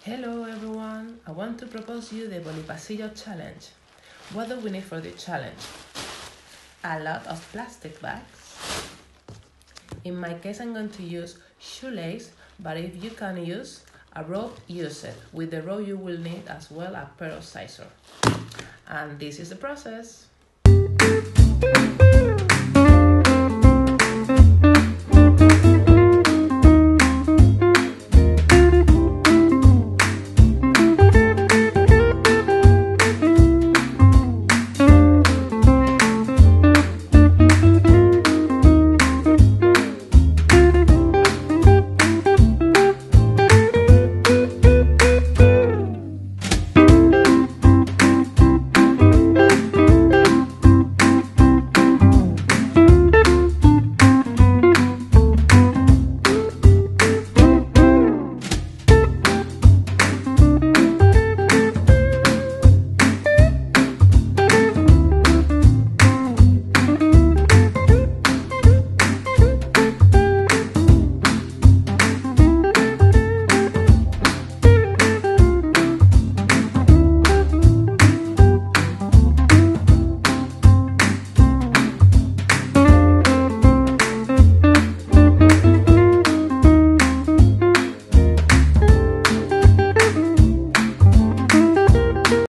Hello everyone, I want to propose you the Bolipasillo challenge. What do we need for the challenge? A lot of plastic bags. In my case I'm going to use shoelace, but if you can use a rope, use it. With the rope you will need as well a pair of scissors. And this is the process.